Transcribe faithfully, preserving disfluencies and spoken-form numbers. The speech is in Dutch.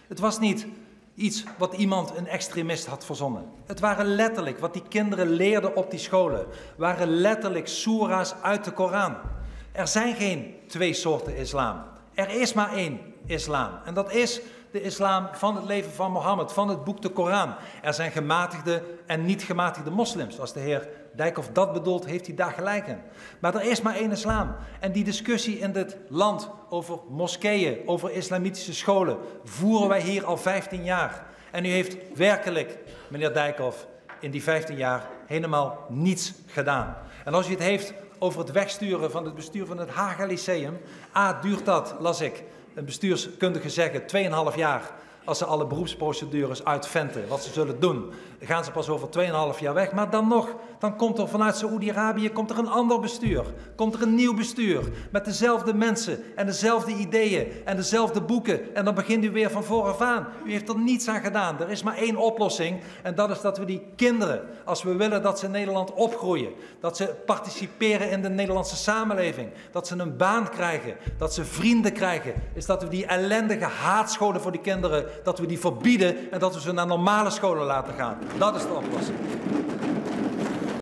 Het was niet iets wat iemand, een extremist, had verzonnen. Het waren letterlijk wat die kinderen leerden op die scholen. Waren letterlijk soera's uit de Koran. Er zijn geen twee soorten islam. Er is maar één islam. En dat is de islam van het leven van Mohammed, van het boek de Koran. Er zijn gematigde en niet gematigde moslims. Als de heer Dijkhoff dat bedoelt, heeft hij daar gelijk in. Maar er is maar één islam. En die discussie in dit land over moskeeën, over islamitische scholen, voeren wij hier al vijftien jaar. En u heeft werkelijk, meneer Dijkhoff, in die vijftien jaar helemaal niets gedaan. En als u het heeft over het wegsturen van het bestuur van het Haga Lyceum, A, duurt dat, las ik, een bestuurskundige zeggen, tweeënhalf jaar. Als ze alle beroepsprocedures uitventen, wat ze zullen doen, gaan ze pas over tweeënhalf jaar weg. Maar dan nog, dan komt er vanuit Saoedi-Arabië komt er een ander bestuur. Komt er een nieuw bestuur met dezelfde mensen en dezelfde ideeën en dezelfde boeken. En dan begint u weer van vooraf aan. U heeft er niets aan gedaan. Er is maar één oplossing en dat is dat we die kinderen, als we willen dat ze in Nederland opgroeien, dat ze participeren in de Nederlandse samenleving, dat ze een baan krijgen, dat ze vrienden krijgen, is dat we die ellendige haatscholen voor die kinderen, dat we die verbieden en dat we ze naar normale scholen laten gaan. Dat is de oplossing.